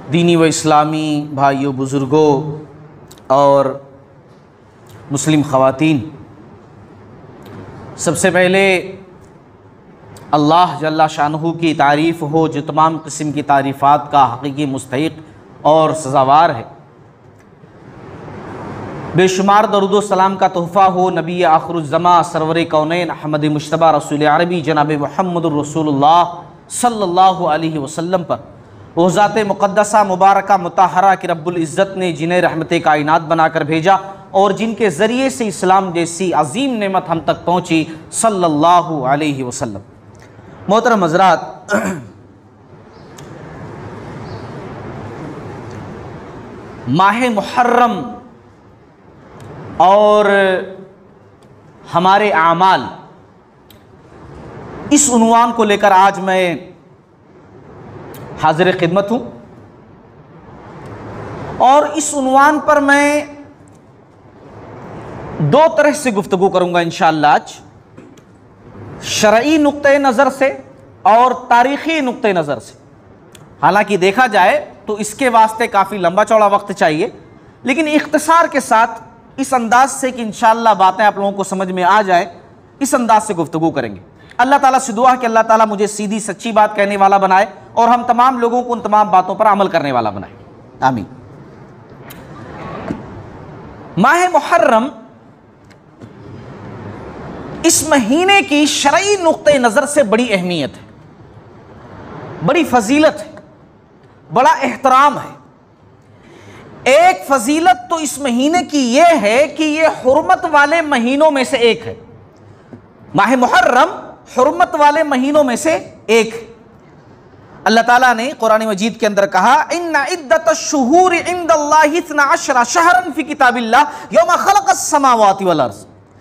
दीनी व इस्लामी भाइयों, बुज़ुर्गों और मुस्लिम ख़वातीन, सबसे पहले अल्लाह जल्ला शानहू की तारीफ़ हो जो तमाम किस्म की तारीफ़ात का हक़ीक़ी मुस्तहिक़ और सज़ावार है। बेशुमार दरूद सलाम का तोहफ़ा हो नबी आखिरुज़्ज़मा सरवर कौनैन अहमद मुश्तबा रसूल अरबी जनाब मुहम्मदुर रसूलुल्लाह सल्लल्लाहु अलैहि वसल्लम पर, वो ज़ात मुक़द्दसा मुबारका मुताहरा कि रब्बुल इज़्ज़त ने जिन्हें रहमत कायनात बनाकर भेजा और जिनके ज़रिए से इस्लाम जैसी अजीम नेमत हम तक पहुँची, सल्लल्लाहु अलैहि वसल्लम। मोहतरम हज़रात, माह मुहर्रम और हमारे आमाल, इस उन्वान को लेकर आज मैं हाज़िर खिदमत हूँ और इस उन्वान पर मैं दो तरह से गुफ्तगू करूँगा इंशाअल्लाह। आज शरई नुक्ते नज़र से और तारीख़ी नुक्ते नज़र से। हालांकि देखा जाए तो इसके वास्ते काफ़ी लंबा चौड़ा वक्त चाहिए, लेकिन इख्तिसार के साथ इस अंदाज से कि इंशाअल्लाह बातें आप लोगों को समझ में आ जाए, इस अंदाज से गुफ्तगू करेंगे। अल्लाह ताला से दुआ है कि अल्लाह ताला मुझे सीधी सच्ची बात कहने वाला बनाए और हम तमाम लोगों को उन तमाम बातों पर अमल करने वाला बनाए, आमीन। माह मुहर्रम, इस महीने की शरई नुक्ते नज़र से बड़ी अहमियत है, बड़ी फजीलत है, बड़ा एहतराम है। एक फजीलत तो इस महीने की यह है कि यह हुर्मत वाले महीनों में से एक है। माह मुहर्रम हुर्मत वाले महीनों में से एक है। अल्लाह ताला ने कुरान मजीद के अंदर कहा, इन्ना इद्दतश्शुहूर इंदल्लाहि 12 शहरन फी किताबिल्लाह यौमा खलक़स समावाति वल अर्ज़,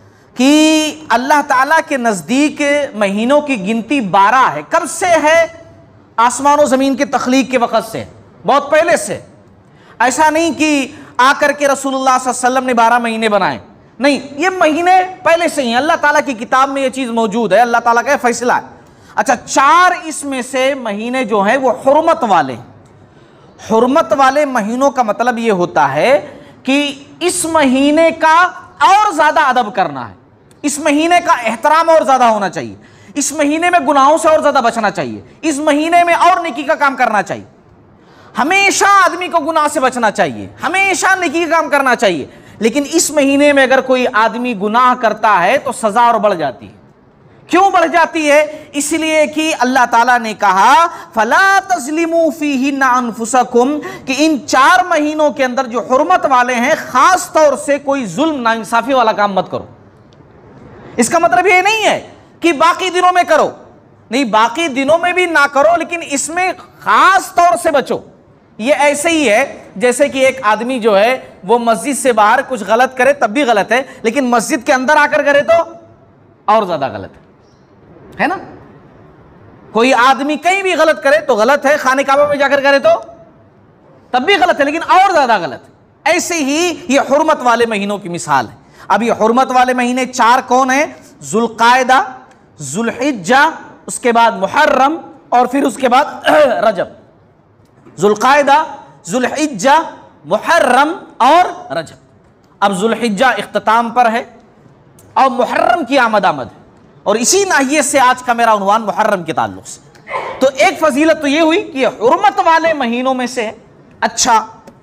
कि अल्लाह ताला के नज़दीक महीनों की गिनती 12 है। कब से है? आसमान और ज़मीन के तख्लीक के वक़्त से, बहुत पहले से। ऐसा नहीं कि आकर के रसूलुल्लाह सल्लल्लाहु अलैहि वसल्लम ने 12 महीने बनाए, नहीं, ये महीने पहले से ही अल्लाह ताला की किताब में ये चीज़ मौजूद है, अल्लाह ताला का फैसला है। अच्छा, 4 इसमें से महीने जो हैं वो हुर्मत वाले। हुर्मत वाले महीनों का मतलब ये होता है कि इस महीने का और ज़्यादा अदब करना है, इस महीने का एहतराम और ज़्यादा होना चाहिए, इस महीने में गुनाहों से और ज़्यादा बचना चाहिए, इस महीने में और नेकी का काम करना चाहिए। हमेशा आदमी को गुनाह से बचना चाहिए, हमेशा नेकी का काम करना चाहिए। लेकिन इस महीने में अगर कोई आदमी गुनाह करता है तो सजा और बढ़ जाती है। क्यों बढ़ जाती है? इसलिए कि अल्लाह ताला ने कहा, फला तज़लिमू फीहिन्ना अनफुसकुम, कि इन 4 महीनों के अंदर जो हुर्मत वाले हैं, खास तौर से कोई जुल्म नाइंसाफी वाला काम मत करो। इसका मतलब ये नहीं है कि बाकी दिनों में करो, नहीं, बाकी दिनों में भी ना करो, लेकिन इसमें खास तौर से बचो। ये ऐसे ही है जैसे कि एक आदमी जो है वो मस्जिद से बाहर कुछ गलत करे तब भी गलत है, लेकिन मस्जिद के अंदर आकर करे तो और ज्यादा गलत है ना। कोई आदमी कहीं भी गलत करे तो गलत है, खाने काबा में जाकर करे तो तब भी गलत है, लेकिन और ज्यादा गलत है। ऐसे ही ये हुर्मत वाले महीनों की मिसाल है। अब ये हुर्मत वाले महीने 4 कौन है? जुल्क़ायदा, जुल्हिज्जा, उसके बाद मुहर्रम और फिर उसके बाद रजब। जुल्क़ायदा, जुल्हिज्जा, मुहर्रम और रजब। अब जुल्हिज्जा इख्तिताम पर है और मुहर्रम की आमद है, और इसी नाहिये से आज का मेरा उन्वान मुहर्रम के ताल्लुक से। तो एक फजीलत तो ये हुई कि हुर्मत वाले महीनों में से है। अच्छा,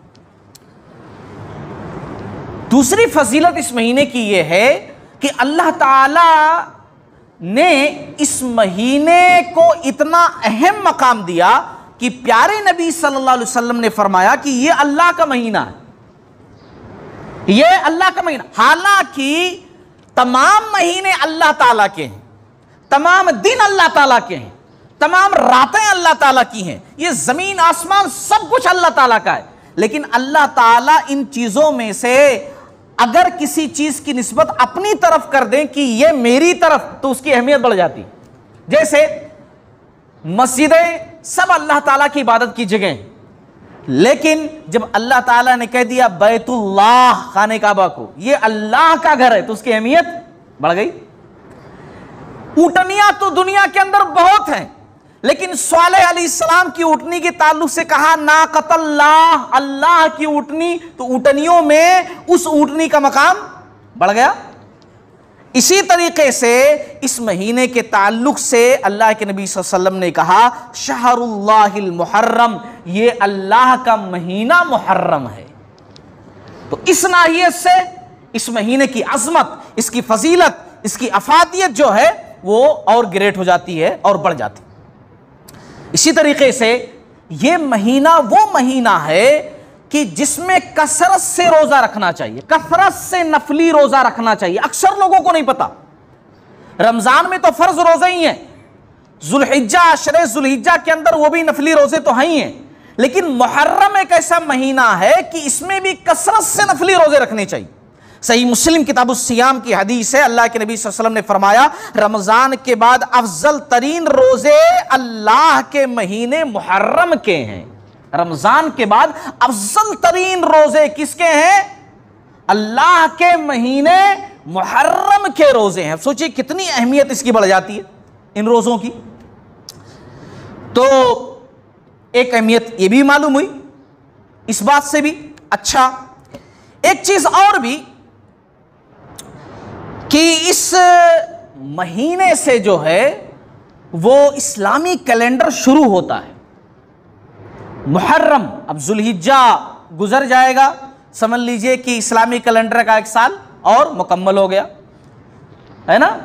दूसरी फजीलत इस महीने की ये है कि अल्लाह ताला ने इस महीने को इतना अहम मकाम दिया कि प्यारे नबी सल्लल्लाहु अलैहि वसल्लम ने फरमाया कि ये अल्लाह का महीना है, ये अल्लाह का महीना। हालांकि तमाम महीने अल्लाह ताला के हैं, तमाम दिन अल्लाह ताला के हैं, तमाम रातें अल्लाह ताला की हैं, ये जमीन आसमान सब कुछ अल्लाह ताला का है। लेकिन अल्लाह ताला इन चीजों में से अगर किसी चीज की निस्बत अपनी तरफ कर दें कि ये मेरी तरफ, तो उसकी अहमियत बढ़ जाती। जैसे मस्जिदें सब अल्लाह ताला की इबादत की जगह, लेकिन जब अल्लाह ताला ने कह दिया बैतुल्लाह, खाने काबा को, ये अल्लाह का घर है, तो उसकी अहमियत बढ़ गई। ऊँटनियां तो दुनिया के अंदर बहुत हैं, लेकिन सालेह अलैहिस्सलाम की ऊँटनी के ताल्लुक से कहा नाक़तल्लाह, अल्लाह की ऊँटनी, तो ऊँटनियों में उस ऊँटनी का मकाम बढ़ गया। इसी तरीके से इस महीने के ताल्लुक से अल्लाह के नबी सल्लल्लाहु अलैहि वसल्लम ने कहा शहरुल्लाहिल मुहर्रम, ये अल्लाह का महीना मुहर्रम है। तो इस नाहियत से इस महीने की अजमत, इसकी फजीलत, इसकी अफादियत जो है वो और ग्रेट हो जाती है और बढ़ जाती है। इसी तरीके से ये महीना वो महीना है कि जिसमें कसरत से रोजा रखना चाहिए, कसरत से नफली रोजा रखना चाहिए। अक्सर लोगों को नहीं पता, रमजान में तो फर्ज रोजे ही हैं, जुल्हिज्जा, अशरे जुल्हिज्जा के अंदर वो भी नफली रोजे तो हैं ही हैं, लेकिन मुहर्रम एक ऐसा महीना है कि इसमें भी कसरत से नफली रोजे रखने चाहिए। सही मुस्लिम किताबुस सियाम की हदीस है, अल्लाह के नबी सल्लल्लाहु अलैहि वसल्लम ने फरमाया रमजान के बाद अफजल तरीन रोजे अल्लाह के महीने मुहर्रम के हैं। रमजान के बाद अफजल तरीन रोजे किसके हैं? अल्लाह के महीने मुहर्रम के रोजे हैं। सोचिए कितनी अहमियत इसकी बढ़ जाती है इन रोजों की। तो एक अहमियत ये भी मालूम हुई इस बात से भी। अच्छा, एक चीज और भी कि इस महीने से जो है वो इस्लामी कैलेंडर शुरू होता है। मुहर्रम, अब जुल्हिज्जा गुजर जाएगा, समझ लीजिए कि इस्लामी कैलेंडर का एक साल और मुकम्मल हो गया, है ना।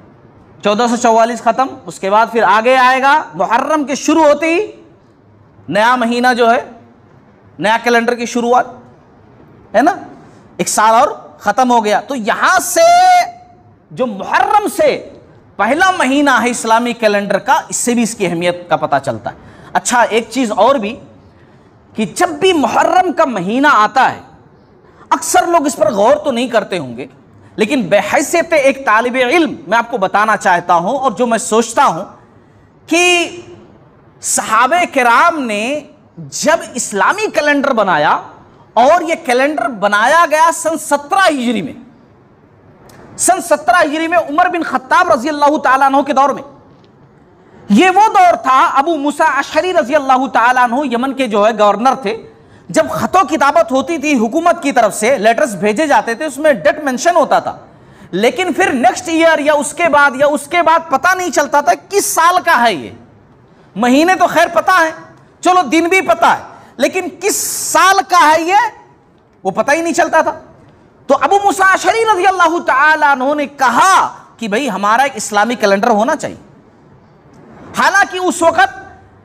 1444 खत्म, उसके बाद फिर आगे आएगा मुहर्रम के शुरू होते ही नया महीना जो है, नया कैलेंडर की शुरुआत, है ना, एक साल और खत्म हो गया। तो यहां से जो मुहर्रम से पहला महीना है इस्लामी कैलेंडर का, इससे भी इसकी अहमियत का पता चलता है। अच्छा, एक चीज और भी कि जब भी मुहर्रम का महीना आता है, अक्सर लोग इस पर गौर तो नहीं करते होंगे, लेकिन बेहैसियत एक तालिब इल्म मैं आपको बताना चाहता हूं, और जो मैं सोचता हूं कि सहाबे किराम ने जब इस्लामी कैलेंडर बनाया, और यह कैलेंडर बनाया गया सन 17 हिजरी में, सन 17 हिजरी में उमर बिन खत्ताब रजी अल्लाह तआला अन्हु के दौर में। ये वो दौर था, अबू मूसा अशरी रजी अल्लाह तआला अन्हु यमन के जो है गवर्नर थे। जब खतों किताबत होती थी हुकूमत की तरफ से, लेटर्स भेजे जाते थे, उसमें डेट मेंशन होता था, लेकिन फिर नेक्स्ट ईयर या उसके बाद पता नहीं चलता था किस साल का है ये। महीने तो खैर पता है, चलो दिन भी पता है, लेकिन किस साल का है ये वो पता ही नहीं चलता था। तो अबू मूसा अशरी रज़ी अल्लाह तआला अन्हु ने कहा कि भाई हमारा एक इस्लामी कैलेंडर होना चाहिए। हालांकि उस वक्त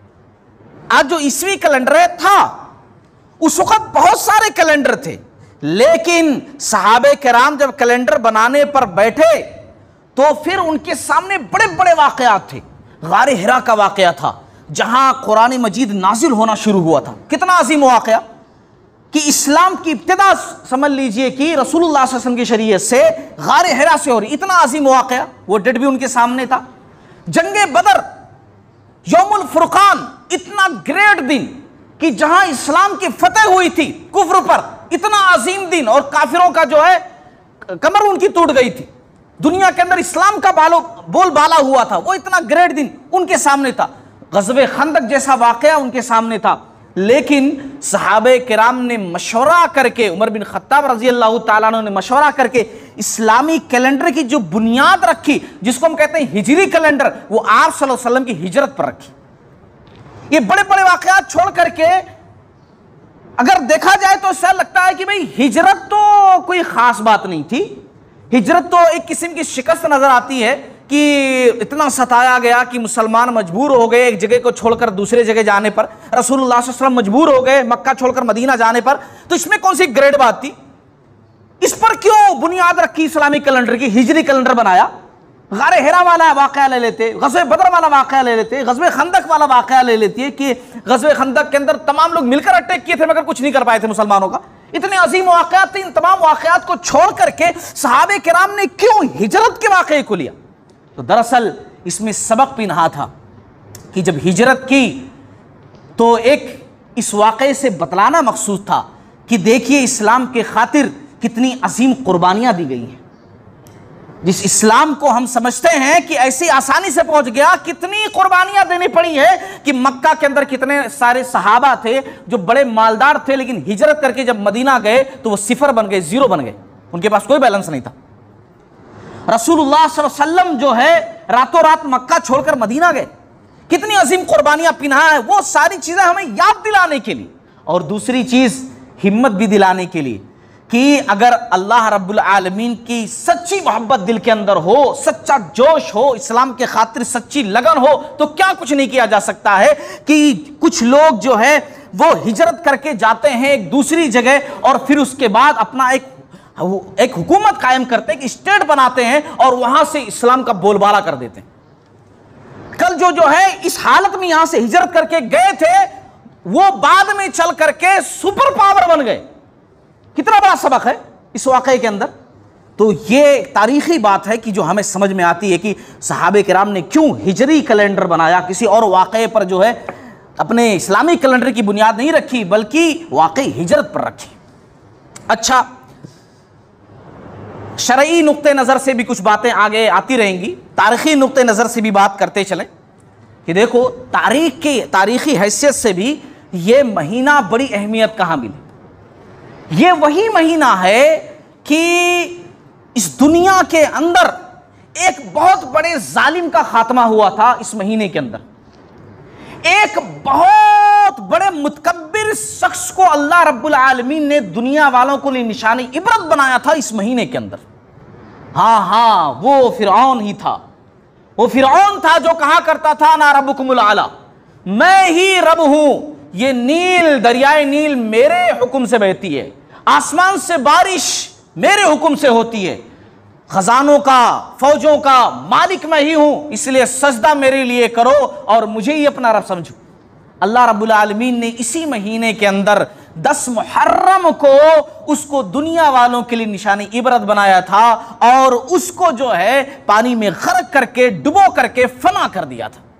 आज जो ईस्वी कैलेंडर है था, उस वक्त बहुत सारे कैलेंडर थे, लेकिन सहाबे किराम जब कैलेंडर बनाने पर बैठे तो फिर उनके सामने बड़े बड़े वाकयात थे। गारे हिरा का वाकया था जहां कुरान मजीद नाजिल होना शुरू हुआ था। कितना अजीम वाकया कि इस्लाम की इब्तिदा समझ लीजिए कि रसूलुल्लाह सल्लल्लाहु अलैहि वसल्लम की शरीयत से गारे हिरा से हो रही। इतना अजीम वाकया, वो डेट भी उनके सामने था। जंगे बदर, यौमुल फुरकान, इतना ग्रेट दिन कि जहां इस्लाम की फतेह हुई थी कुफ्र पर, इतना अजीम दिन, और काफिरों का जो है कमर उनकी टूट गई थी, दुनिया के अंदर इस्लाम का बोलबाला हुआ था, वो इतना ग्रेट दिन उनके सामने था। गज़वे खंदक जैसा वाकया उनके सामने था, लेकिन सहाबे किराम ने मशवरा करके, उमर बिन खत्ताब रजी अल्लाह तआला अन्हु ने मशवरा करके इस्लामी कैलेंडर की जो बुनियाद रखी, जिसको हम कहते हैं हिजरी कैलेंडर, वो आप सल्लल्लाहु अलैहि वसल्लम की हिजरत पर रखी। ये बड़े बड़े वाकयात छोड़ करके अगर देखा जाए तो ऐसा लगता है कि भाई हिजरत तो कोई खास बात नहीं थी। हिजरत तो एक किस्म की शिकस्त नजर आती है कि इतना सताया गया कि मुसलमान मजबूर हो गए एक जगह को छोड़कर दूसरे जगह जाने पर। रसूलुल्लाह सल्लल्लाहु अलैहि वसल्लम मजबूर हो गए मक्का छोड़कर मदीना जाने पर, तो इसमें कौन सी ग्रेट बात थी? इस पर क्यों बुनियाद रखी इस्लामिक कैलेंडर की, हिजरी कैलेंडर बनाया? गारे हिरा वाला वाकया ले लेते, गज़वे बदर वाला वाकया ले लेते, गज़वे खंदक वाला वाकया ले लेती है कि गज़वे खंदक के अंदर तमाम लोग मिलकर अटैक किए थे मगर कुछ नहीं कर पाए थे मुसलमानों का। इतने अजीम वाकयात थे, इन तमाम वाकयात को छोड़ करके सहाबे किराम ने क्यों हिजरत के वाकये को लिया? तो दरअसल इसमें सबक भी नहा था कि जब हिजरत की तो एक इस वाकये से बतलाना मकसूद था कि देखिए इस्लाम के खातिर कितनी अजीम कुर्बानियां दी गई हैं। जिस इस्लाम को हम समझते हैं कि ऐसी आसानी से पहुंच गया, कितनी कुर्बानियां देनी पड़ी है कि मक्का के अंदर कितने सारे सहाबा थे जो बड़े मालदार थे, लेकिन हिजरत करके जब मदीना गए तो वो सिफर बन गए, जीरो बन गए, उनके पास कोई बैलेंस नहीं था। रसूलुल्लाह सल्लल्लाहु अलैहि वसल्लम जो है रातों रात मक्का छोड़कर मदीना गए, कितनी अजीम कुर्बानियां पिना है। वो सारी चीजें हमें याद दिलाने के लिए, और दूसरी चीज हिम्मत भी दिलाने के लिए कि अगर अल्लाह रब्बुल आलमीन की सच्ची मोहब्बत दिल के अंदर हो, सच्चा जोश हो, इस्लाम के खातिर सच्ची लगन हो, तो क्या कुछ नहीं किया जा सकता है। कि कुछ लोग जो है वो हिजरत करके जाते हैं एक दूसरी जगह, और फिर उसके बाद अपना एक हुकूमत कायम करते हैं, एक स्टेट बनाते हैं, और वहां से इस्लाम का बोलबाला कर देते हैं। कल जो है इस हालत में यहां से हिजरत करके गए थे, वो बाद में चल करके सुपर पावर बन गए। कितना बड़ा सबक है इस वाकये के अंदर। तो ये तारीखी बात है कि जो हमें समझ में आती है कि सहाबे किराम ने क्यों हिजरी कैलेंडर बनाया, किसी और वाकये पर जो है अपने इस्लामी कैलेंडर की बुनियाद नहीं रखी, बल्कि वाकई हिजरत पर रखी। अच्छा, शरई नुक्ते नज़र से भी कुछ बातें आगे आती रहेंगी, तारीखी नुक्ते नज़र से भी बात करते चलें कि देखो तारीखी हैसियत से भी ये महीना बड़ी अहमियत कहाँ मिली। ये वही महीना है कि इस दुनिया के अंदर एक बहुत बड़े जालिम का खात्मा हुआ था। इस महीने के अंदर एक बहुत बड़े मुतकब्बिर शख्स को अल्लाह रब्बुल आलमीन ने दुनिया वालों को लिए निशानी इबरत बनाया था इस महीने के अंदर। हाँ, वो फिरौन ही था। वो फिरौन था जो कहा करता था ना रब्बुकुमुल आला, मैं ही रब हूं, ये नील, दरियाए नील मेरे हुक्म से बहती है, आसमान से बारिश मेरे हुक्म से होती है, खजानों का, फौजों का मालिक मैं ही हूं, इसलिए सजदा मेरे लिए करो और मुझे ही अपना रब समझो। अल्लाह रब्बुल आलमीन ने इसी महीने के अंदर 10 मुहर्रम को उसको दुनिया वालों के लिए निशानी इबरत बनाया था, और उसको जो है पानी में गर्क करके, डुबो करके फना कर दिया था।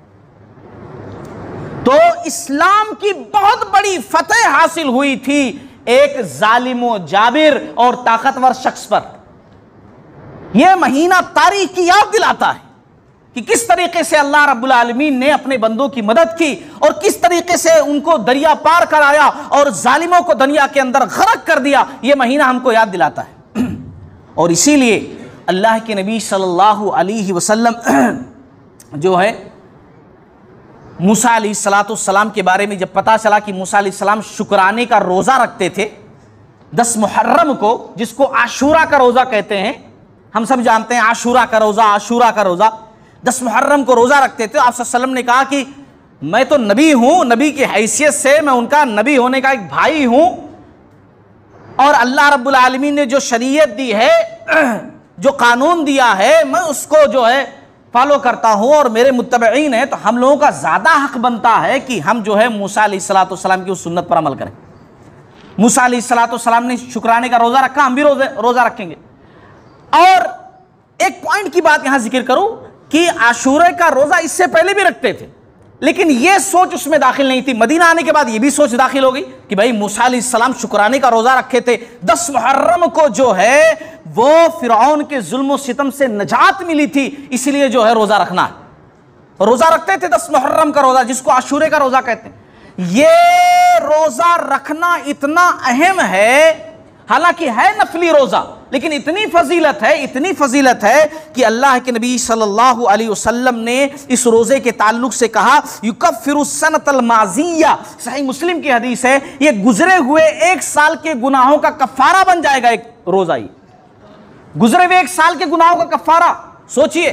तो इस्लाम की बहुत बड़ी फतेह हासिल हुई थी एक जालिमो जाबिर और ताकतवर शख्स पर। यह महीना तारीख की याद दिलाता है कि किस तरीके से अल्लाह रब्बुल आलमीन ने अपने बंदों की मदद की और किस तरीके से उनको दरिया पार कराया और जालिमों को दरिया के अंदर गर्क कर दिया। यह महीना हमको याद दिलाता है। और इसीलिए अल्लाह के नबी सल्लल्लाहु अलैहि वसल्लम जो है मूसा अलैहिस्सलाम के बारे में जब पता चला कि मूसा अलैहिस्सलाम शुक्राने का रोज़ा रखते थे 10 मुहर्रम को, जिसको आशूरा का रोज़ा कहते हैं, हम सब जानते हैं आशूरा का रोज़ा 10 मुहर्रम को रोज़ा रखते थे। आप सल्लल्लाहु अलैहि वसल्लम ने कहा कि मैं तो नबी हूँ, नबी की हैसियत से मैं उनका नबी होने का एक भाई हूँ, और अल्लाह रब्बुल आलमीन ने जो शरीयत दी है, जो कानून दिया है, मैं उसको जो है फॉलो करता हूँ और मेरे मुत्तबईन है, तो हम लोगों का ज़्यादा हक बनता है कि हम जो है मूसा अलैहिस्सलाम की उस सुन्नत पर अमल करें। मूसा अलैहिस्सलाम ने शुक्राने का रोज़ा रखा, हम भी रोज़ा रखेंगे। और एक पॉइंट की बात यहाँ जिक्र करूँ कि आशूरे का रोज़ा इससे पहले भी रखते थे, लेकिन यह सोच उसमें दाखिल नहीं थी। मदीना आने के बाद यह भी सोच दाखिल हो गई कि भाई मूसा अलैहिस्सलाम शुक्राने का रोज़ा रखे थे, 10 मुहर्रम को जो है वो फिरौन के जुल्म सितम से नजात मिली थी, इसलिए जो है रोज़ा रखना है। रोज़ा रखते थे 10 मुहर्रम का रोज़ा, जिसको आशूरे का रोज़ा कहते हैं। ये रोज़ा रखना इतना अहम है, हालांकि है नफली रोज़ा, लेकिन इतनी फजीलत है कि अल्लाह के नबी सल्लल्लाहु अलैहि वसल्लम ने इस रोज़े के ताल्लुक से कहा युकफ्फिरु सनतल माज़िया, सही मुस्लिम की हदीस है, ये गुजरे हुए 1 साल के गुनाहों का कफ़ारा बन जाएगा। एक रोज़ा ही गुजरे हुए 1 साल के गुनाहों का कफ़ारा। सोचिए,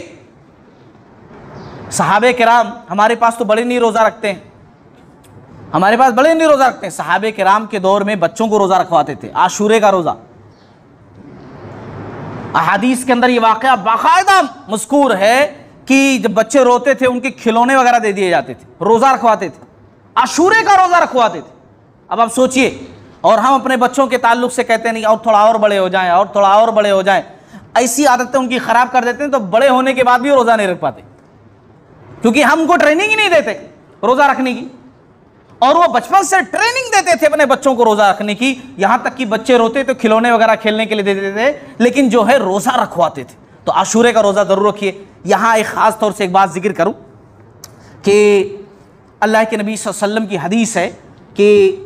सहाबे किराम हमारे पास तो बड़े नहीं रोज़ा रखते हैं, सहाबे किराम के दौर में बच्चों को रोज़ा रखवाते थे, आशूरे का रोज़ा। अहादीस के अंदर ये वाक़या बाकायदा मज़कूर है कि जब बच्चे रोते थे उनके खिलौने वगैरह दे दिए जाते थे, रोज़ा रखवाते थे, आशूरे का रोज़ा रखवाते थे। अब आप सोचिए, और हम अपने बच्चों के ताल्लुक से कहते नहीं और थोड़ा और बड़े हो जाएं, ऐसी आदतें उनकी ख़राब कर देते हैं, तो बड़े होने के बाद भी रोज़ा नहीं रख पाते, क्योंकि हम उनको ट्रेनिंग ही नहीं देते रोज़ा रखने की। और वो बचपन से ट्रेनिंग देते थे अपने बच्चों को रोज़ा रखने की, यहां तक कि बच्चे रोते तो खिलौने वगैरह खेलने के लिए देते थे, लेकिन जो है रोज़ा रखवाते थे। तो आशूरे का रोज़ा ज़रूर रखिए। यहाँ एक ख़ास तौर से एक बात जिक्र करूँ कि अल्लाह के नबी सल्लल्लाहु अलैहि वसल्लम की हदीस है कि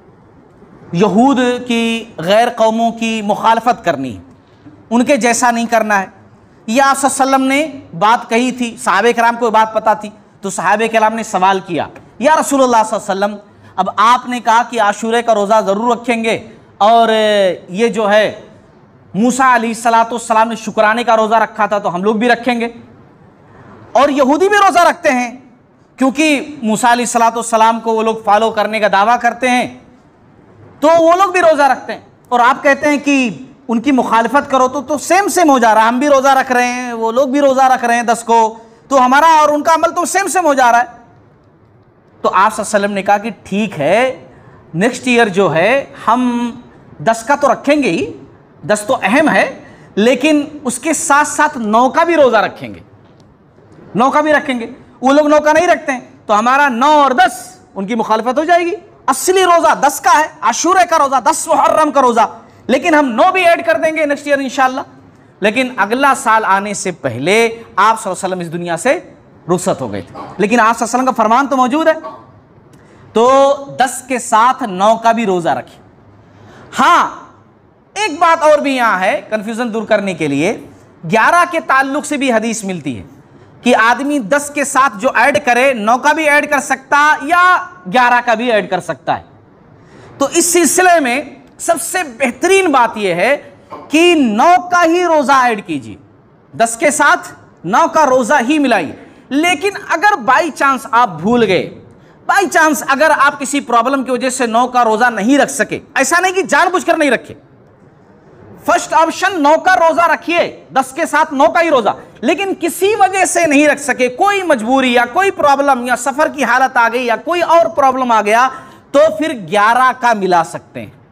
यहूद की गैर कौमों की मुखालफत करनी है, उनके जैसा नहीं करना है। यह आप सल्लम ने बात कही थी, सहाबे कराम को बात पता थी, तो सहाबे कराम ने सवाल किया, या रसूलुल्लाह सल्लम, अब आपने कहा कि आशूरे का रोज़ा ज़रूर रखेंगे और ये जो है मूसा अलैहिस्सलाम ने शुक्राने का रोज़ा रखा था तो हम लोग भी रखेंगे, और यहूदी भी रोज़ा रखते हैं क्योंकि मूसा अलैहिस्सलाम को वो लोग फॉलो करने का दावा करते हैं, तो वो लोग भी रोज़ा रखते हैं, और आप कहते हैं कि उनकी मुखालफत करो तो सेम हो जा रहा है। हम भी रोज़ा रख रहे हैं, वो लोग भी रोज़ा रख रहे हैं 10 को, तो हमारा और उनका अमल तो सेम हो जा रहा है। तो आप सल्लल्लाहु अलैहि वसल्लम ने कहा कि ठीक है, नेक्स्ट ईयर जो है हम 10 का तो रखेंगे ही, 10 तो अहम है, लेकिन उसके साथ साथ 9 का भी रोज़ा रखेंगे, 9 का भी रखेंगे। वो लोग 9 का नहीं रखते हैं, तो हमारा 9 और 10 उनकी मुखालफत हो जाएगी। असली रोज़ा 10 का है, आशूरे का रोज़ा, 10 मुहर्रम का रोज़ा, लेकिन हम 9 भी ऐड कर देंगे नेक्स्ट ईयर इंशाअल्लाह। लेकिन अगला साल आने से पहले आप सल्लल्लाहु अलैहि वसल्लम इस दुनिया से रुखसत हो गए थे, लेकिन आप सल्लल्लाहु अलैहि वसल्लम का फरमान तो मौजूद है, तो 10 के साथ 9 का भी रोज़ा रखें। हाँ, एक बात और भी यहाँ है कंफ्यूजन दूर करने के लिए, 11 के ताल्लुक से भी हदीस मिलती है कि आदमी 10 के साथ जो ऐड करे 9 का भी ऐड कर सकता या 11 का भी ऐड कर सकता है। तो इस सिलसिले में सबसे बेहतरीन बात यह है कि 9 का ही रोज़ा ऐड कीजिए, 10 के साथ 9 का रोज़ा ही मिलाइए। लेकिन अगर बाई चांस आप भूल गए, बाई चांस अगर आप किसी प्रॉब्लम की वजह से 9 का रोज़ा नहीं रख सके, ऐसा नहीं कि जानबूझकर नहीं रखे, फर्स्ट ऑप्शन 9 का रोज़ा रखिए, 10 के साथ 9 का ही रोज़ा, लेकिन किसी वजह से नहीं रख सके, कोई मजबूरी या कोई प्रॉब्लम या सफ़र की हालत आ गई या कोई और प्रॉब्लम आ गया, तो फिर 11 का मिला सकते हैं।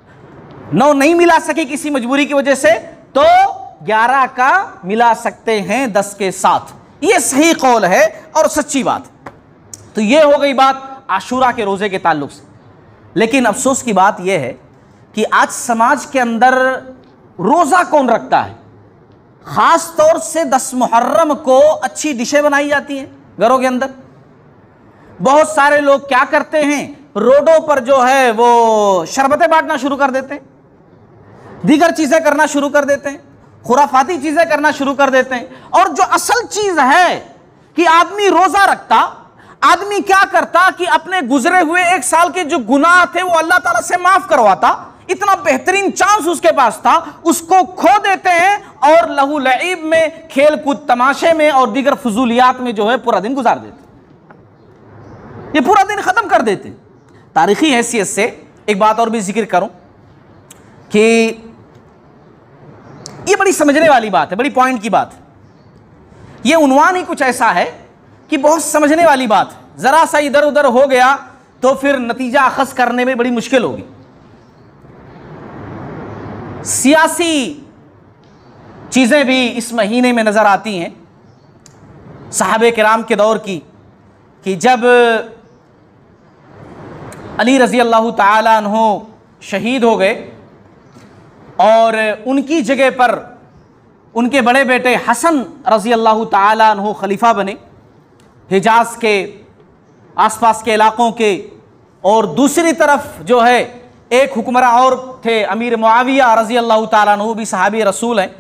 9 नहीं मिला सके किसी मजबूरी की वजह से, तो 11 का मिला सकते हैं 10 के साथ। यह सही कौल है और सच्ची बात। तो यह हो गई बात आशूरा के रोज़े के ताल्लुक से। लेकिन अफसोस की बात यह है कि आज समाज के अंदर रोज़ा कौन रखता है? ख़ास तौर से 10 मुहर्रम को अच्छी डिशें बनाई जाती हैं घरों के अंदर। बहुत सारे लोग क्या करते हैं, रोडों पर जो है वो शरबतें बांटना शुरू कर देते हैं, दीगर चीज़ें करना शुरू कर देते हैं, खुराफाती चीज़ें करना शुरू कर देते हैं। और जो असल चीज़ है कि आदमी रोज़ा रखता, आदमी क्या करता कि अपने गुजरे हुए 1 साल के जो गुनाह थे वो अल्लाह ताला से माफ़ करवाता। इतना बेहतरीन चांस उसके पास था, उसको खो देते हैं और लहू लईब में, खेल कूद तमाशे में और दीगर फजूलियात में जो है पूरा दिन गुजार देते, ये पूरा दिन ख़त्म कर देते। तारीख़ी हैसियत से एक बात और भी जिक्र करूं कि ये बड़ी समझने वाली बात है, बड़ी पॉइंट की बात है। ये उन्वान ही कुछ ऐसा है कि बहुत समझने वाली बात है, ज़रा सा इधर उधर हो गया तो फिर नतीजा अखज़ करने में बड़ी मुश्किल होगी। सियासी चीज़ें भी इस महीने में नज़र आती हैं सहाबे किराम के दौर की, कि जब अली रज़ी अल्लाह ताला अन्हु शहीद हो गए और उनकी जगह पर उनके बड़े बेटे हसन रज़ी अल्लाह ताला अन्हु खलीफा बने हिजाज़ के आसपास के इलाक़ों के, और दूसरी तरफ जो है एक हुक्मरान और थे अमीर मुआविया रज़ी अल्लाह ताला अन्हु, भी सहाबी रसूल हैं।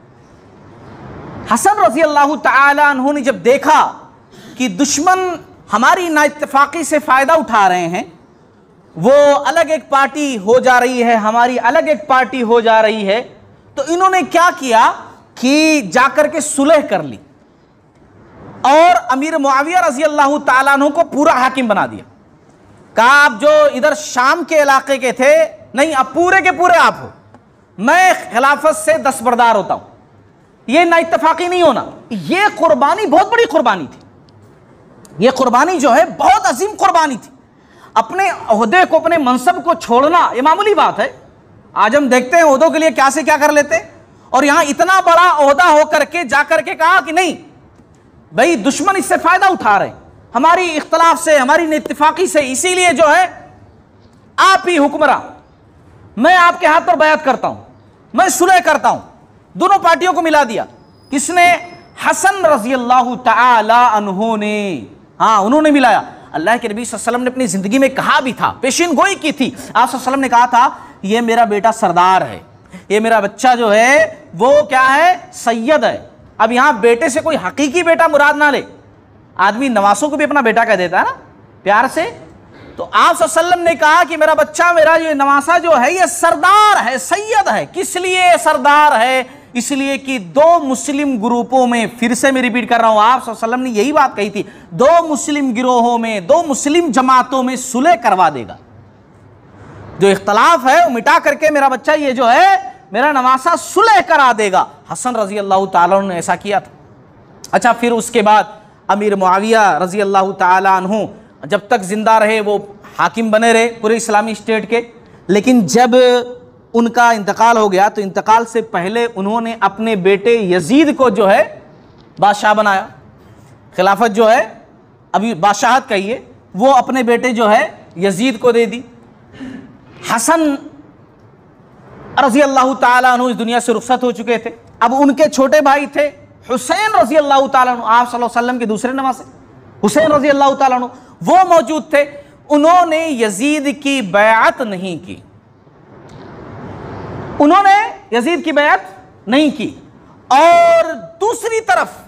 हसन रज़ी अल्लाह ताला अन्हु ने जब देखा कि दुश्मन हमारी नाइत्तफ़ाक़ी से फ़ायदा उठा रहे हैं, वो अलग एक पार्टी हो जा रही है, हमारी अलग एक पार्टी हो जा रही है, तो इन्होंने क्या किया कि जाकर के सुलह कर ली और अमीर मुआविया रज़ी अल्लाह ताला अन्हु को पूरा हाकिम बना दिया। कहा आप जो इधर शाम के इलाके के थे, नहीं, अब पूरे के पूरे आप हो, मैं खिलाफत से दस्तबरदार होता हूं, ये नाइत्तफ़ाक़ी नहीं होना। ये कुर्बानी बहुत बड़ी कुर्बानी थी, ये कुर्बानी जो है बहुत अजीम कुर्बानी थी। अपने ओहदे को, अपने मनसब को छोड़ना ये मामूली बात है। आज हम देखते हैं ओहदों के लिए क्या से क्या कर लेते हैं, और यहां इतना बड़ा ओहदा होकर के जाकर के कहा कि नहीं भाई, दुश्मन इससे फायदा उठा रहे हैं हमारी इख्तलाफ से, हमारी इत्तिफाकी से, इसीलिए जो है आप ही हुक्मरान, मैं आपके हाथ पर बैत करता हूं, मैं सुलह करता हूं। दोनों पार्टियों को मिला दिया। किसने? हसन रजी अल्लाह तआला अन्हु ने। हाँ, उन्होंने मिलाया। अल्लाह के नबी सल्लल्लाहु अलैहि वसल्लम ने अपनी जिंदगी में कहा भी था, पेशीन गोई की थी। आप सल्लल्लाहु अलैहि वसल्लम ने कहा था, ये मेरा बेटा सरदार है, ये मेरा बच्चा जो है वो क्या है? सैयद है। अब यहां बेटे से कोई हकीकी बेटा मुराद ना ले, आदमी नवासों को भी अपना बेटा कह देता है ना प्यार से। तो आप सल्लल्लाहु अलैहि वसल्लम ने कहा कि मेरा बच्चा, मेरा ये नवासा जो है ये सरदार है, सैयद है। किस लिए सरदार है? इसलिए कि दो मुस्लिम ग्रुपों में, फिर से मैं रिपीट कर रहा हूं, आप सल्लल्लाहु अलैहि वसल्लम ने यही बात कही थी, दो मुस्लिम गिरोहों में, दो मुस्लिम जमातों में सुलह करवा देगा। जो इख्तलाफ है वो मिटा करके मेरा बच्चा ये जो है मेरा नवासा सुलह करा देगा। हसन रजी अल्लाह ताला ने ऐसा किया था। अच्छा, फिर उसके बाद अमीर मुआविया रजी अल्लाह ताला अन्हु जब तक जिंदा रहे वो हाकिम बने रहे पूरे इस्लामी स्टेट के। लेकिन जब उनका इंतकाल हो गया तो इंतकाल से पहले उन्होंने अपने बेटे यजीद को जो है बादशाह बनाया। खिलाफत जो है, अभी बादशाहत कहिए, वो अपने बेटे जो है यजीद को दे दी। हसन रजी अल्लाह ताला अन्हु इस दुनिया से रुखसत हो चुके थे। अब उनके छोटे भाई थे हुसैन रजी अल्लाह ताला अन्हु, आप सल्लल्लाहु अलैहि वसल्लम के दूसरे नवासे हुसैन रजी अल्लाह ताला अन्हु, वो मौजूद थे। उन्होंने यजीद की बैअत नहीं की, उन्होंने यजीद की बैअत नहीं की। और दूसरी तरफ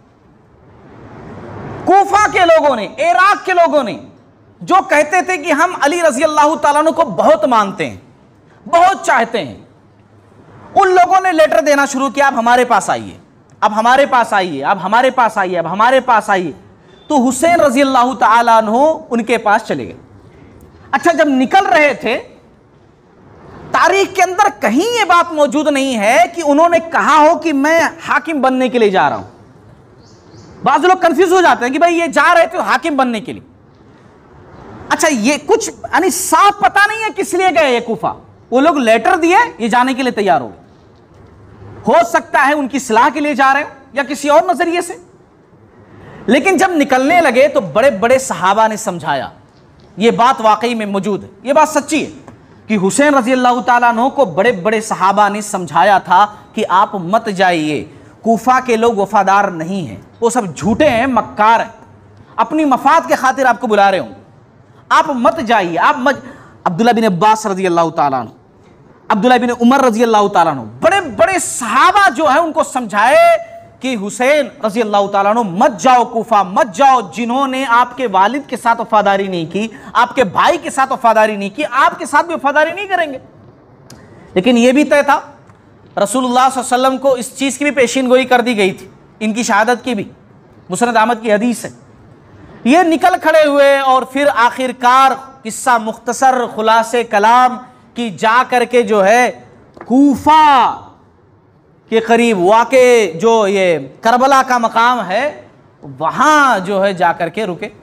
कूफा के लोगों ने, इराक के लोगों ने, जो कहते थे कि हम अली रजी अल्लाह ताला अन्हु को बहुत मानते हैं, बहुत चाहते हैं, उन लोगों ने लेटर देना शुरू किया, अब हमारे पास आइए, अब हमारे पास आइए, अब हमारे पास आइए, अब हमारे पास आइए। तो हुसैन रजी अल्लाह ताला अन्हु उनके पास चले गए। अच्छा, जब निकल रहे थे, तारीख के अंदर कहीं ये बात मौजूद नहीं है कि उन्होंने कहा हो कि मैं हाकिम बनने के लिए जा रहा हूं। बाज़ लोग कंफ्यूज हो जाते हैं कि भाई ये जा रहे थे हाकिम बनने के लिए। अच्छा, ये कुछ यानी साफ पता नहीं है किस लिए गए ये कूफा। वो लोग लेटर दिए, ये जाने के लिए तैयार हो गए। हो सकता है उनकी सलाह के लिए जा रहे हैं या किसी और नजरिए से। लेकिन जब निकलने लगे तो बड़े बड़े सहाबा ने समझाया, ये बात वाकई में मौजूद है, ये बात सच्ची है कि हुसैन रजी अल्लाह ताला अन्हु को बड़े बड़े सहाबा ने समझाया था कि आप मत जाइए, कूफा के लोग वफादार नहीं हैं, वो सब झूठे हैं, मक्कार हैं, अपनी मफाद के खातिर आपको बुला रहे हों, आप मत जाइए, आप मत। अब्दुल्ला बिन अब्बास रजी अल्लाह ताला अन्हु, अब्दुल्ला बिन उमर रजी अल्लाह ताला अन्हु, बड़े बड़े सहाबा जो है उनको समझाए कि हुसैन रजी अल्लाह ताला अन्हु मत जाओ कूफा, मत जाओ, जिन्होंने आपके वालिद के साथ वफादारी नहीं की, आपके भाई के साथ वफादारी नहीं की, आपके साथ भी वफादारी नहीं करेंगे। लेकिन यह भी तय था, रसूलुल्लाह सल्लल्लाहु अलैहि वसल्लम को इस चीज़ की भी पेशीन गोई कर दी गई थी, इनकी शहादत की भी, मुस्नद अहमद की हदीस है। ये निकल खड़े हुए और फिर आखिरकार किस्सा मुख्तसर खुलासे कलाम की जा करके जो है कूफा के करीब वाक़े जो ये करबला का मकाम है वहाँ जो है जा करके रुके।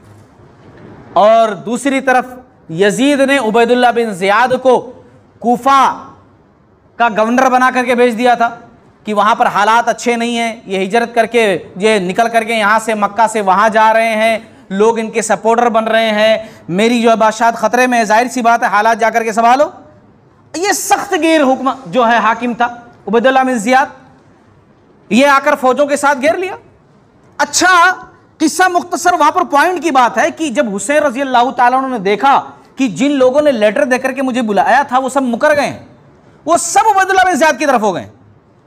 और दूसरी तरफ यजीद ने उबैदुल्लाह बिन ज़ियाद को कूफा का गवर्नर बना करके भेज दिया था कि वहाँ पर हालात अच्छे नहीं हैं, ये हिजरत करके, ये निकल करके यहाँ से मक्का से वहाँ जा रहे हैं, लोग इनके सपोर्टर बन रहे हैं, मेरी जो है बादशाहत ख़तरे में है, जाहिर सी बात है हालात जा करके संभालो। ये सख्त गिर हुक्म जो है हाकिम था उबैदुल्लाह बिन ज़ियाद, ये आकर फौजों के साथ घेर लिया। अच्छा, किस्सा मुख्तसर, वहाँ पर पॉइंट की बात है कि जब हुसैन रजी अल्लाह ताला ने देखा कि जिन लोगों ने लेटर देकर के मुझे बुलाया था वो सब मुकर गए, वो सब उबैदुल्लाह बिन ज़ियाद की तरफ हो गए।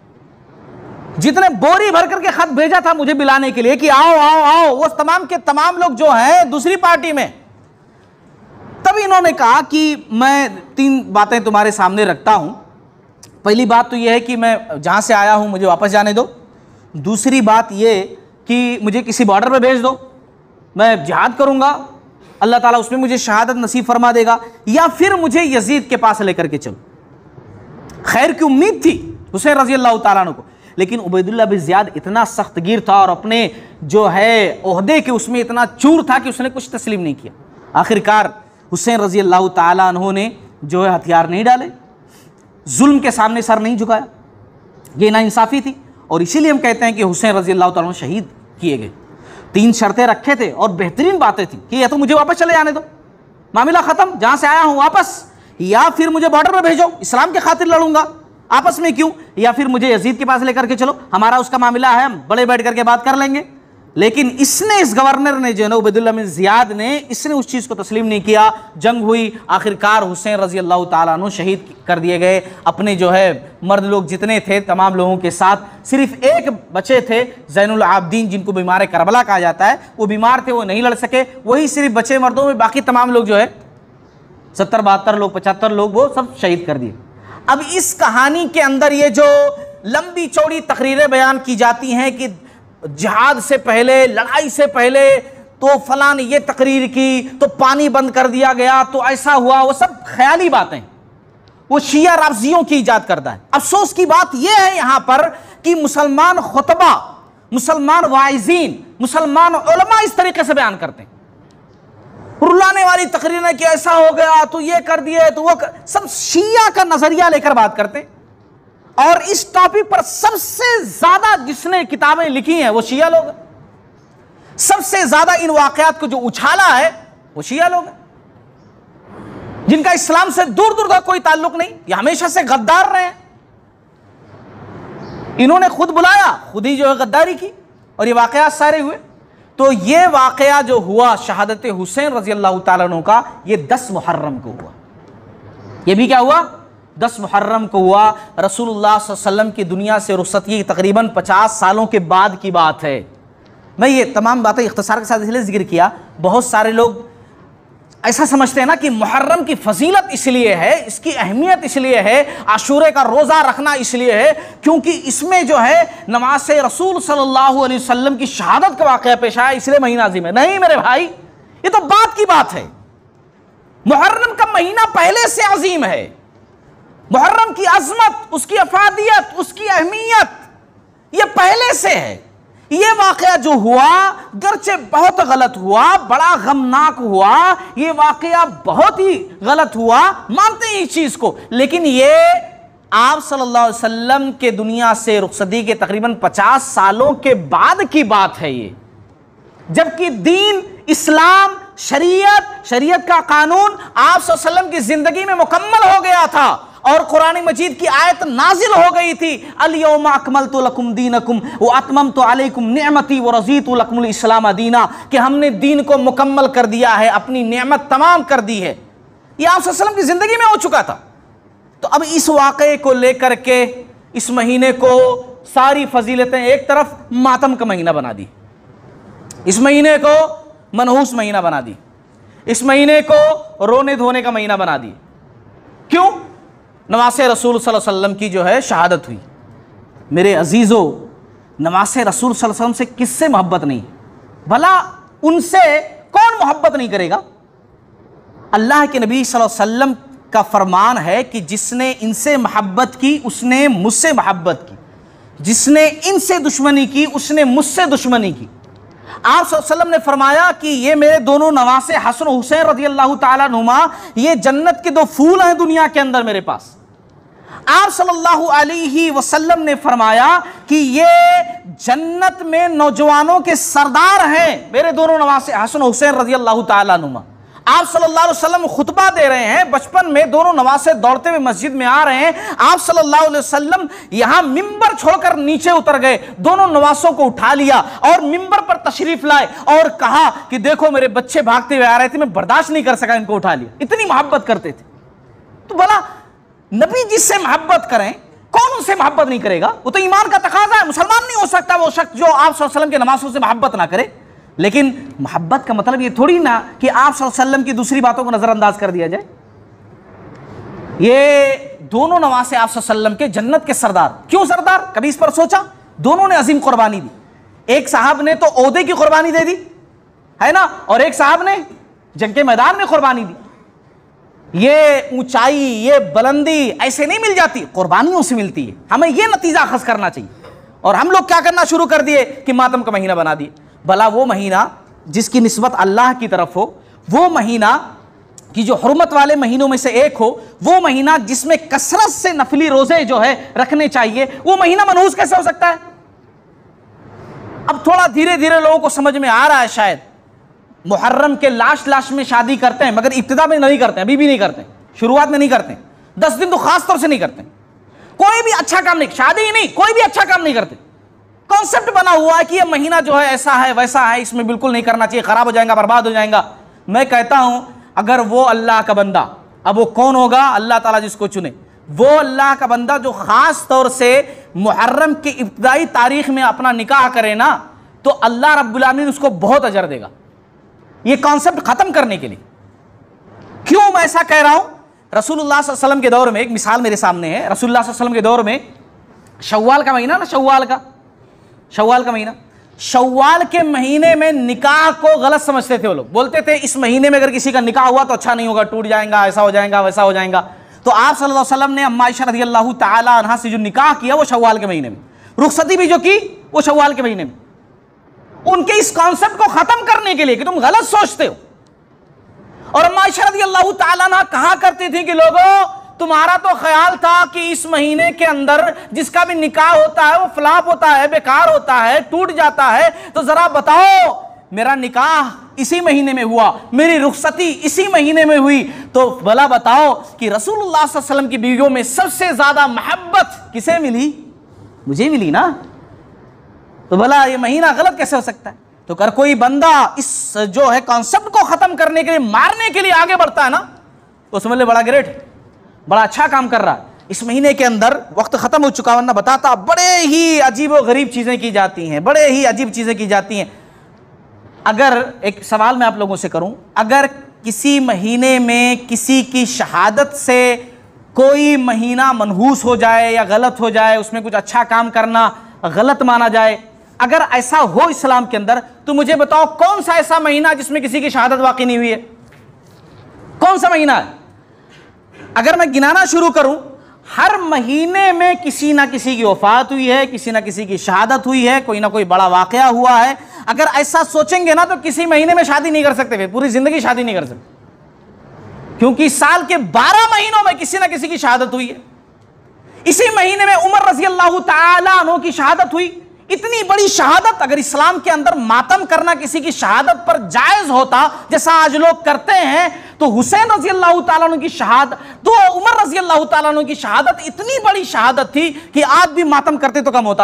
जितने बोरी भर करके खत भेजा था मुझे बुलाने के लिए कि आओ आओ आओ, वो तमाम के तमाम लोग जो हैं दूसरी पार्टी में। तब इन्होंने कहा कि मैं 3 बातें तुम्हारे सामने रखता हूं। पहली बात तो यह है कि मैं जहां से आया हूं मुझे वापस जाने दो। दूसरी बात यह कि मुझे किसी बॉर्डर पे भेज दो, मैं जिहाद करूंगा, अल्लाह ताला उसमें मुझे शहादत नसीब फरमा देगा, या फिर मुझे यजीद के पास लेकर के चलो। खैर की उम्मीद थी हुसैन रजी अल्लाह ताला को, लेकिन उबैदुल्लाह बिन ज़ियाद इतना सख्तगीर था और अपने जो है ओहदे के उसमें इतना चूर था कि उसने कुछ तस्लीम नहीं किया। आखिरकार हुसैन रजी अल्लाह ताला अन्हु ने जो है हथियार नहीं डाले, जुल्म के सामने सर नहीं झुकाया, ये नाइंसाफ़ी थी। और इसीलिए हम कहते हैं कि हुसैन रजी अल्लाह ताला शहीद किए गए। 3 शर्तें रखे थे और बेहतरीन बातें थी कि या तो मुझे वापस चले जाने दो, मामला ख़त्म, जहाँ से आया हूँ वापस, या फिर मुझे बॉर्डर पर भेजो, इस्लाम के खातिर लड़ूंगा, आपस में क्यों, या फिर मुझे यजीद के पास लेकर के चलो, हमारा उसका मामला है, हम बड़े बैठ करके बात कर लेंगे। लेकिन इसने, इस गवर्नर ने जो है ना, उबैदुल्लाह बिन ज़ियाद ने, इसने उस चीज़ को तस्लीम नहीं किया। जंग हुई, आखिरकार हुसैन रज़ी अल्लाह ताला अन्हु शहीद कर दिए गए। अपने जो है मर्द लोग जितने थे तमाम लोगों के साथ, सिर्फ एक बचे थे ज़ैनुल आबदीन, जिनको बीमार करबला कहा जाता है, वो बीमार थे, वो नहीं लड़ सके, वही सिर्फ बचे मर्दों में। बाकी तमाम लोग जो है 70-72 लोग, 75 लोग, वो सब शहीद कर दिए। अब इस कहानी के अंदर ये जो लंबी चौड़ी तकरीरें बयान की जाती हैं कि जिहाद से पहले, लड़ाई से पहले तो फलां ने ये तकरीर की, तो पानी बंद कर दिया गया, तो ऐसा हुआ, वो सब ख्याली बातें, वो शिया राफजियों की इजाद करता है। अफसोस की बात यह है यहां पर कि मुसलमान खुतबा, मुसलमान वाइजीन, मुसलमान उलमा इस तरीके से बयान करते हैं, रुलाने वाली तकरीरें कि ऐसा हो गया, तो ये कर दिए, तो वो सब शिया का नजरिया लेकर बात करते हैं। और इस टॉपिक पर सबसे ज्यादा जिसने किताबें लिखी हैं वो शिया लोग हैं। सबसे ज्यादा इन वाकयात को जो उछाला है वो शिया लोग हैं, जिनका इस्लाम से दूर दूर तक कोई ताल्लुक नहीं, ये हमेशा से गद्दार रहे हैं। इन्होंने खुद बुलाया, खुद ही जो है गद्दारी की, और ये वाकयात सारे हुए। तो ये वाकया जो हुआ शहादत हुसैन रजी अल्लाह ताला अन्हु का, ये 10 मुहर्रम को हुआ। ये भी क्या हुआ? 10 मुहर्रम को हुआ। रसूलुल्लाह सल्लल्लाहु अलैहि वसल्लम की दुनिया से रुखसती तकरीबन 50 सालों के बाद की बात है। मैं ये तमाम बातें इख्तिसार के साथ इसलिए जिक्र किया, बहुत सारे लोग ऐसा समझते हैं ना कि मुहर्रम की फजीलत इसलिए है, इसकी अहमियत इसलिए है, आशूरे का रोज़ा रखना इसलिए है क्योंकि इसमें जो है नमाज रसूल सल्लल्लाहु अलैहि वसल्लम की शहादत का वाक़या पेश आया, इसलिए महीना अज़ीम है। नहीं मेरे भाई, ये तो बात की बात है। मुहर्रम का महीना पहले से अजीम है। मुहर्रम की अजमत, उसकी अफादियत, उसकी अहमियत ये पहले से है। ये वाकया जो हुआ, गरचे बहुत गलत हुआ, बड़ा गमनाक हुआ, ये वाकया बहुत ही गलत हुआ, मानते हैं इस चीज को, लेकिन ये आप सल्लल्लाहु अलैहि वसल्लम के दुनिया से रुखसती के तकरीबन 50 सालों के बाद की बात है ये, जबकि दीन, इस्लाम, शरीयत का कानून आप सल्लल्लाहु अलैहि वसल्लम की जिंदगी में मुकम्मल हो गया था और कुरान मजीद की आयत नाजिल हो गई थी, अल-यौमा अकमलतु लकुम दीनकुम व अतममतु अलैकुम निअमती व रज़ीतु लकुमुल इस्लाम दीना, कि हमने दीन को मुकम्मल कर दिया है, अपनी नेमत तमाम कर दी है। ये आप सल्लल्लाहु अलैहि वसल्लम की जिंदगी में हो चुका था। तो अब इस वाक़े को लेकर के इस महीने को सारी फजीलतें एक तरफ, मातम का महीना बना दी, इस महीने को मनहूस महीना बना दी, इस महीने को रोने धोने का महीना बना दी। क्यों? नवासे रसूल सल्लल्लाहु अलैहि वसल्लम की जो है शहादत हुई। मेरे अजीज़ों, नवासे रसूल सल्लल्लाहु अलैहि वसल्लम से किससे मोहब्बत नहीं? भला उनसे कौन मोहब्बत नहीं करेगा? अल्लाह के नबी सल्लल्लाहु अलैहि वसल्लम का फरमान है कि जिसने इनसे मोहब्बत की उसने मुझसे मोहब्बत की, जिसने इनसे दुश्मनी की उसने मुझसे दुश्मनी की। आप सल्लल्लाहु अलैहि वसल्लम ने फरमाया कि ये मेरे दोनों नवासे हसन हुसैन रज़ी अल्लाह ताला अन्हुमा, ये जन्नत के 2 फूल हैं दुनिया के अंदर मेरे पास। आप सल्लल्लाहु अलैहि वसल्लम ने फरमाया कि ये जन्नत में नौजवानों के सरदार हैं, मेरे दोनों नवासे हसन हुसैन रज़ी अल्लाह ताला अन्हुमा। आप सल्लल्लाहु अलैहि वसल्लम खुतबा दे रहे हैं, बचपन में दोनों नवासे दौड़ते हुए मस्जिद में आ रहे हैं। आप सल्लल्लाहु अलैहि वसल्लम यहां मिंबर छोड़कर नीचे उतर गए, दोनों नवासों को उठा लिया और मिंबर पर तशरीफ लाए और कहा कि देखो मेरे बच्चे भागते हुए आ रहे थे, मैं बर्दाश्त नहीं कर सका, इनको उठा लिया। इतनी मोहब्बत करते थे। तो भला नबी जिससे मोहब्बत करें, कौन उनसे मोहब्बत नहीं करेगा? वो तो ईमान का तकाजा है। मुसलमान नहीं हो सकता वो शख्स जो आप सल्लल्लाहु अलैहि वसल्लम के नमाज़ों से मोहब्बत ना करे। लेकिन मोहब्बत का मतलब ये थोड़ी ना कि आप सल्लल्लाहु अलैहि वसल्लम की दूसरी बातों को नजरअंदाज कर दिया जाए। ये दोनों नवासे आप सल्लल्लाहु अलैहि वसल्लम के जन्नत के सरदार। क्यों सरदार? कभी इस पर सोचा? दोनों ने अजीम कुर्बानी दी। एक साहब ने तो ओहदे की कुर्बानी दे दी है ना, और एक साहब ने जंग के मैदान में कुर्बानी दी। ये ऊंचाई, ये बुलंदी ऐसे नहीं मिल जाती, कुर्बानियों से मिलती है। हमें ये नतीजा अखज़ करना चाहिए। और हम लोग क्या करना शुरू कर दिए कि मातम का महीना बना दिए। भला वो महीना जिसकी निस्बत अल्लाह की तरफ हो, वो महीना कि जो हुर्मत वाले महीनों में से एक हो, वो महीना जिसमें कसरत से नफली रोजे जो है रखने चाहिए, वो महीना मनहूस कैसे हो सकता है? अब थोड़ा धीरे धीरे लोगों को समझ में आ रहा है शायद। मुहर्रम के लास्ट में शादी करते हैं, मगर इब्तिदा में नहीं करते, अभी भी नहीं करते, शुरुआत में नहीं करते, 10 दिन तो खास तौर से नहीं करते। कोई भी अच्छा काम नहीं, शादी ही नहीं, कोई भी अच्छा काम नहीं करते। कॉन्सेप्ट बना हुआ है कि ये महीना जो है ऐसा है वैसा है, इसमें बिल्कुल नहीं करना चाहिए, खराब हो जाएगा, बर्बाद हो जाएगा। मैं कहता हूं अगर वो अल्लाह का बंदा, अब वो कौन होगा, अल्लाह ताला जिसको चुने, वो अल्लाह का बंदा जो खास तौर से मुहर्रम की इब्तिदाई तारीख में अपना निकाह करे ना, तो अल्लाह रब्बुल आमीन उसको बहुत अजर देगा। ये कॉन्सेप्ट खत्म करने के लिए। क्यों मैं ऐसा कह रहा हूं? रसूलुल्लाह सल्लल्लाहु अलैहि वसल्लम के दौर में एक मिसाल मेरे सामने है। रसूलुल्लाह सल्लल्लाहु अलैहि वसल्लम के दौर में शव्वाल का महीना ना, शव्वाल का महीना, शव्वाल के महीने में निकाह को गलत समझते थे वो लोग। बोलते थे इस महीने में अगर किसी का निकाह हुआ तो अच्छा नहीं होगा, टूट जाएगा, ऐसा हो जाएगा, वैसा हो जाएगा। तो आप सल्लल्लाहु अलैहि वसल्लम ने अम्मा आयशा रज़ियल्लाहु ताला अन्हा से जो निकाह किया वो शव्वाल के महीने में, रुखसती भी जो की वो शव्वाल के महीने में। उनके इस कॉन्सेप्ट को खत्म करने के लिए कि तुम गलत सोचते हो। और अम्मा आयशा रज़ियल्लाहु ताला अन्हा कहा करती थी कि लोगों, तुम्हारा तो ख्याल था कि इस महीने के अंदर जिसका भी निकाह होता है वो फ्लॉप होता है, बेकार होता है, टूट जाता है। तो जरा बताओ, मेरा निकाह इसी महीने में हुआ, मेरी रुखसती इसी महीने में हुई, तो भला बताओ कि रसूलुल्लाह सल्लल्लाहु अलैहि वसल्लम की बीवियों में सबसे ज्यादा मोहब्बत किसे मिली? मुझे मिली ना। तो भला ये महीना गलत कैसे हो सकता है? तो अगर कोई बंदा इस जो है कॉन्सेप्ट को खत्म करने के लिए, मारने के लिए आगे बढ़ता है ना, तो समझ ले बड़ा ग्रेट है, बड़ा अच्छा काम कर रहा है। इस महीने के अंदर वक्त खत्म हो चुका, वरना बताता बड़े ही अजीब व गरीब चीजें की जाती हैं, बड़े ही अजीब चीजें की जाती हैं। अगर एक सवाल मैं आप लोगों से करूं, अगर किसी महीने में किसी की शहादत से कोई महीना मनहूस हो जाए या गलत हो जाए, उसमें कुछ अच्छा काम करना गलत माना जाए, अगर ऐसा हो इस्लाम के अंदर, तो मुझे बताओ कौन सा ऐसा महीना जिसमें किसी की शहादत वाकई नहीं हुई है? कौन सा महीना है? अगर मैं गिनाना शुरू करूं, हर महीने में किसी ना किसी की वफात हुई है, किसी ना किसी की शहादत हुई है, कोई ना कोई बड़ा वाकया हुआ है। अगर ऐसा सोचेंगे ना तो किसी महीने में शादी नहीं कर सकते, फिर पूरी जिंदगी शादी नहीं कर सकते, क्योंकि साल के 12 महीनों में किसी ना किसी की शहादत हुई है। इसी महीने में उमर रजी अल्लाह तआला अन्हु की शहादत हुई। इतनी बड़ी शहादत, अगर इस्लाम के अंदर मातम करना किसी की शहादत पर जायज होता जैसा आज लोग करते हैं, तो हुसैन रजी अल्लाह तआला अन्हु की शहादत, तो उमर रजी अल्लाह तआला अन्हु की शहादत इतनी बड़ी शहादत थी कि आज भी मातम करते तो कम होता।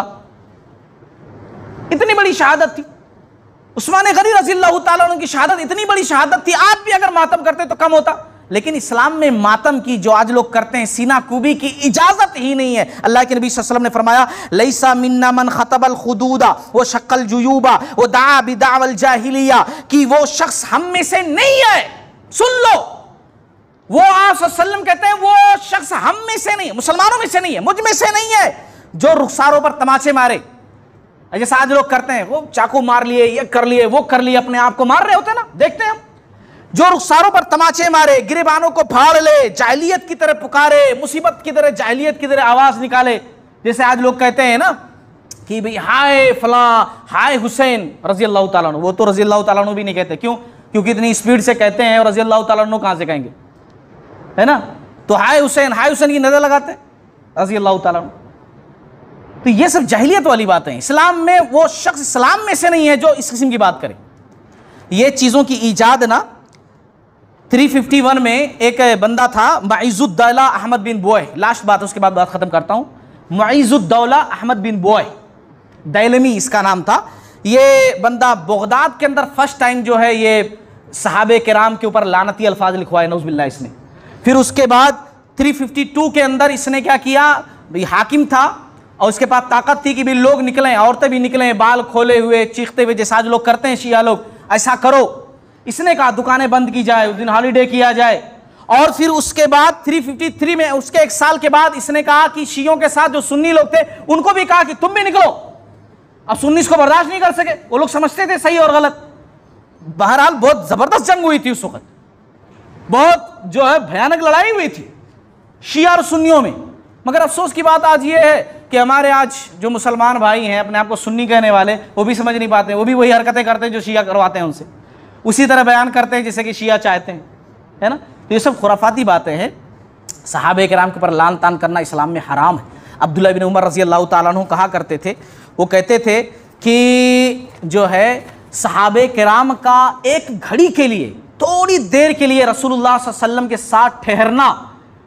इतनी बड़ी शहादत थी। उस्मान गनी रजी अल्लाह तआला अन्हु की शहादत इतनी बड़ी शहादत थी, आज भी अगर मातम करते तो कम होता। लेकिन इस्लाम में मातम की जो आज लोग करते हैं, सीना कुबी की इजाजत ही नहीं है। अल्लाह के नबी सल्लल्लाहु अलैहि वसल्लम ने फरमाया, लैसा मिन्ना मन खतबल खुदूदा व शक्ल जुयूबा व दा बिदावल जाहिलिया, कि वो शख्स हम में से नहीं है। सुन लो, वो आप सल्लल्लाहु अलैहि वसल्लम कहते हैं वो शख्स हम में से नहीं है, मुसलमानों में से नहीं है, मुझ में से नहीं है, जो रुखसारों पर तमाचे मारे। जैसा आज लोग करते हैं, वो चाकू मार लिए, ये कर लिए, वो कर लिए, अपने आप को मार रहे होते हैं ना, देखते हैं हम। जो रुखसारों पर तमाचे मारे, गिरेबानों को फाड़ ले, जाहिलियत की तरह पुकारे, मुसीबत की तरह, जाहिलियत की तरह आवाज निकाले। जैसे आज लोग कहते हैं ना कि भाई हाय फला, हाय हुसैन रजी अल्लाह तआला अन्हु, वो तो रजी अल्लाह तआला अन्हु भी नहीं कहते। क्यों? क्योंकि इतनी स्पीड से कहते हैं, और रजी अल्लाह तआला अन्हु कहां से कहेंगे, है ना? तो हाय हुसैन की नजर लगाते हैं रजी अल्लाह तआला अन्हु। तो ये सब जाहिलियत वाली बातें हैं। इस्लाम में वो शख्स इस्लाम में से नहीं है जो इस किस्म की बात करे। ये चीजों की ईजाद ना 351 में एक बंदा था, मुइज़ुद्दौला अहमद बिन बोय, लास्ट बात उसके बाद बात खत्म करता हूं। मुइज़ुद्दौला अहमद बिन बोय दैलमी इसका नाम था। ये बंदा बगदाद के अंदर फर्स्ट टाइम जो है ये सहाबे किराम के ऊपर लानती अल्फाज लिखवाए नौज़ुबिल्लाह इसने। फिर उसके बाद 352 के अंदर इसने क्या किया, भाई हाकिम था और उसके पास ताकत थी कि भी लोग निकलें, औरतें भी निकलें, बाल खोले हुए, चीखते हुए, जैसा आज लोग करते हैं शिया लोग, ऐसा करो। इसने कहा दुकानें बंद की जाए, उस दिन हॉलीडे किया जाए। और फिर उसके बाद 353 में, उसके एक साल के बाद इसने कहा कि शियों के साथ जो सुन्नी लोग थे उनको भी कहा कि तुम भी निकलो। अब सुन्नी इसको बर्दाश्त नहीं कर सके, वो लोग समझते थे सही और गलत। बहरहाल बहुत जबरदस्त जंग हुई थी उस वक्त, बहुत जो है भयानक लड़ाई हुई थी शिया और सुन्नियों में। मगर अफसोस की बात आज ये है कि हमारे आज जो मुसलमान भाई हैं, अपने आप को सुन्नी कहने वाले, वो भी समझ नहीं पाते, वो भी वही हरकतें करते हैं जो शिया करवाते हैं उनसे, उसी तरह बयान करते हैं जैसे कि शिया चाहते हैं, है ना? तो ये सब खुराफाती बातें हैं। सहाबे किराम के ऊपर लान तान करना इस्लाम में हराम है। अब्दुल्लाह बिन उमर रज़ी अल्लाह तआला अन्हु कहा करते थे, वो कहते थे कि जो है सहाबे किराम का एक घड़ी के लिए, थोड़ी देर के लिए रसूलुल्लाह सल्लल्लाहु अलैहि वसल्लम के साथ ठहरना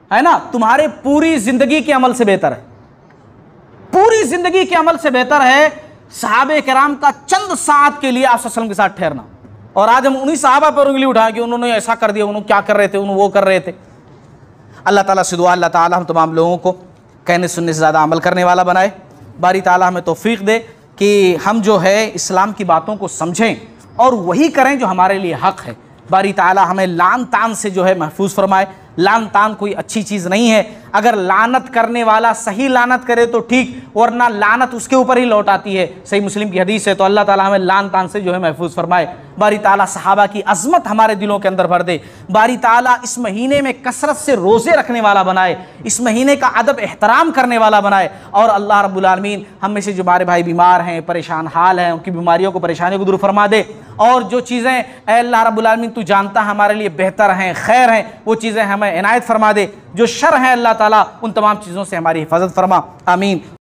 है ना, तुम्हारे पूरी जिंदगी के अमल से बेहतर है, पूरी जिंदगी के अमल से बेहतर है सहाबे किराम का चंद साथ के लिए आप सल्लल्लाहु अलैहि वसल्लम के साथ ठहरना। और आज हम उन्हीं सहाबा पर उंगली उठाएं कि उन्होंने ऐसा कर दिया, उन्होंने क्या कर रहे थे, उन्होंने वो कर रहे थे। अल्लाह ताला से दुआ, अल्लाह ताला हम तमाम लोगों को कहने सुनने से ज़्यादा अमल करने वाला बनाए। बारी ताला हमें तौफीक दे कि हम जो है इस्लाम की बातों को समझें और वही करें जो हमारे लिए हक़ है। बारी ताला हमें लान तान से जो है महफूज फरमाए। लान तान कोई अच्छी चीज़ नहीं है। अगर लानत करने वाला सही लानत करे तो ठीक, वरना लानत उसके ऊपर ही लौट आती है। सही मुस्लिम की हदीस है। तो अल्लाह ताला हमें लान तान से जो है महफूज फरमाए। बारी ताला सहाबा की अज़मत हमारे दिलों के अंदर भर दे। बारी ताला इस महीने में कसरत से रोज़े रखने वाला बनाए, इस महीने का अदब एहतराम करने वाला बनाए। और अल्लाह रब्बुल आलमीन हम में से जो हमारे भाई बीमार हैं, परेशान हाल हैं, उनकी बीमारियों को, परेशानियों को दूर फरमा दे। और जो चीज़ें अल्लाह रब्बुल आलमीन तू जानता है हमारे लिए बेहतर हैं, खैर हैं, वो चीज़ें हमें इनायत फरमा दे। जो शर हैं अल्लाह ताला उन तमाम चीज़ों से हमारी हिफाजत फरमा। आमीन।